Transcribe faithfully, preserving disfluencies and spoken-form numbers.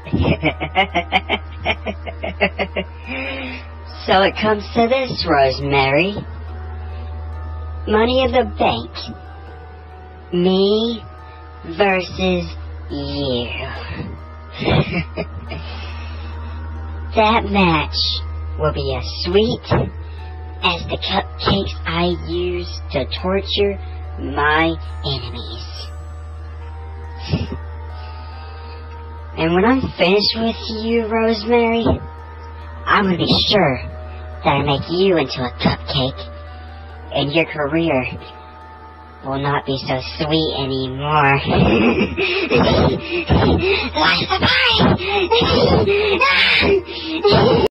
So it comes to this, Rosemary. Money in the bank. Me versus you. That match will be as sweet as the cupcakes I use to torture my enemies. And when I'm finished with you, Rosemary, I'm gonna be sure that I make you into a cupcake, and your career will not be so sweet anymore. Slice the pie!